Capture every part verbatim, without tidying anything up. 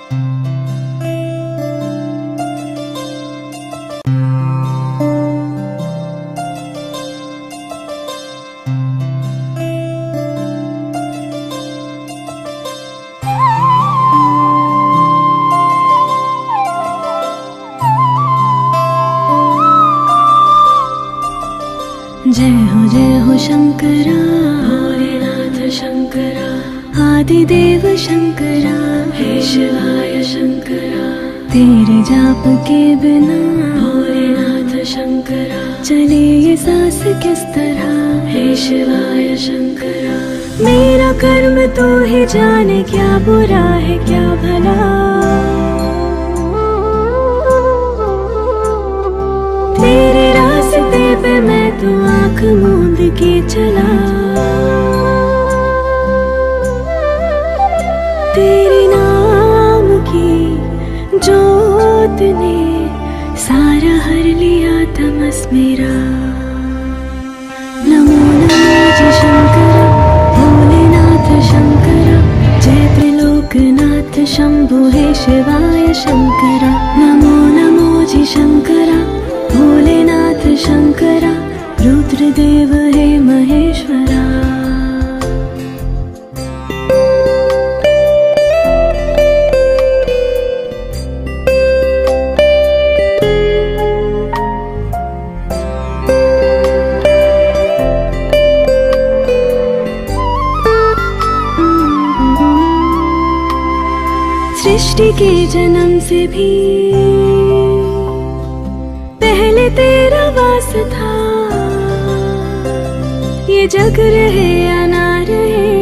जय हो जय हो शंकरा, भोलेनाथ शंकरा, आदिदेव शंकरा, हे शिवाय शंकरा। तेरे जाप के बिना भोलेनाथ शंकरा चले ये सांस किस तरह, हे शिवाय शंकरा। मेरा कर्म तो ही जाने, क्या बुरा है क्या भला। तेरे रास्ते पे मैं तो आँख मूंद के चला, तेरे नाम की जोत ने सारा हर लिया तमस मेरा। नमो नमो जी शंकरा, भोलेनाथ शंकरा, जय त्रिलोकनाथ शंभु हे शिवाय शंकरा। नमो नमो जी शंकरा, भोलेनाथ शंकरा, रुद्रदेव हे महेश्वरा। सृष्टि के जन्म से भी पहले तेरा वास था, ये जग रहे या ना रहे,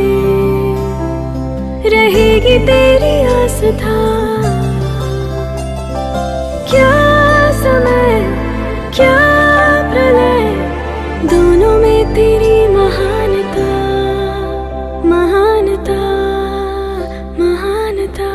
रहेगी तेरी आस था। क्या समय क्या प्रलय, दोनों में तेरी महानता, महानता, महानता।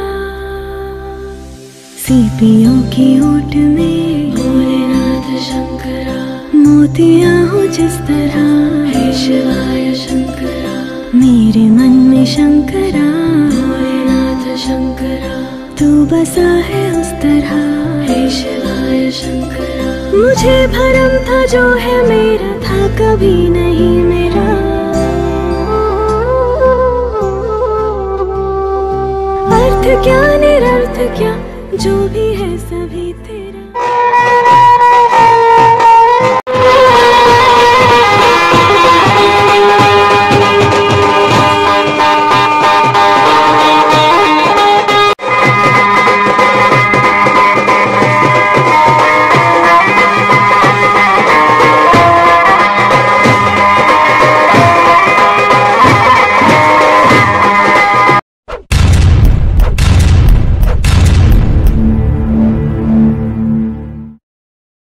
सीपियों की ओट में भोलेनाथ शंकरा, मोतियां हो जिस तरह, हे शिवाय शंकरा। मेरे मन में शंकरा, भोलेनाथ शंकरा, तू बसा है उस तरह, हे शिवाय शंकरा। मुझे भरम था जो है मेरा था कभी नहीं मेरा। अर्थ क्या निरर्थ क्या, जो भी है सभी तेरा।